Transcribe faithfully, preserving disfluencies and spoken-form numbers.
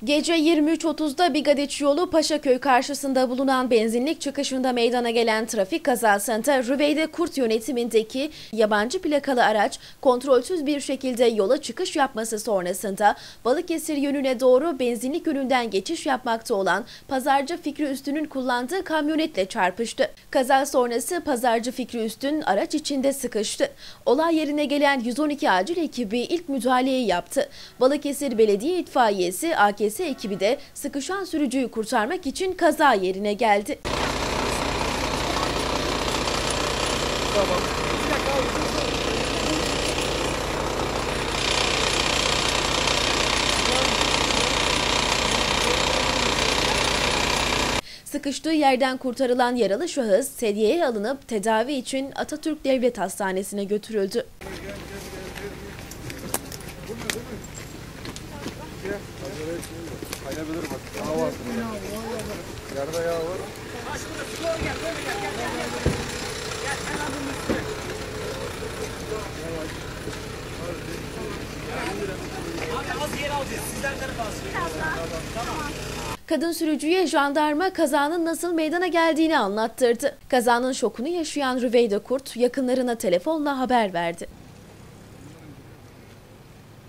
Gece yirmi üç otuzda Bigadiç yolu Paşaköy karşısında bulunan benzinlik çıkışında meydana gelen trafik kazasında Rüveyde Kurt yönetimindeki yabancı plakalı araç kontrolsüz bir şekilde yola çıkış yapması sonrasında Balıkesir yönüne doğru benzinlik yönünden geçiş yapmakta olan Pazarcı Fikri Üstün'ün kullandığı kamyonetle çarpıştı. Kaza sonrası Pazarcı Fikri Üstün araç içinde sıkıştı. Olay yerine gelen yüz on iki acil ekibi ilk müdahaleyi yaptı. Balıkesir Belediye İtfaiyesi A K S ekibi de sıkışan sürücüyü kurtarmak için kaza yerine geldi. Tamam. Sıkıştığı yerden kurtarılan yaralı şahıs sedyeye alınıp tedavi için Atatürk Devlet Hastanesi'ne götürüldü. Kaynabilir bak. Yağ var. Yerde yağ var. Az yer alacağız. Sizden taraf alsın. Kadın sürücüye jandarma kazanın nasıl meydana geldiğini anlattırdı. Kazanın şokunu yaşayan Rüveyde Kurt yakınlarına telefonla haber verdi.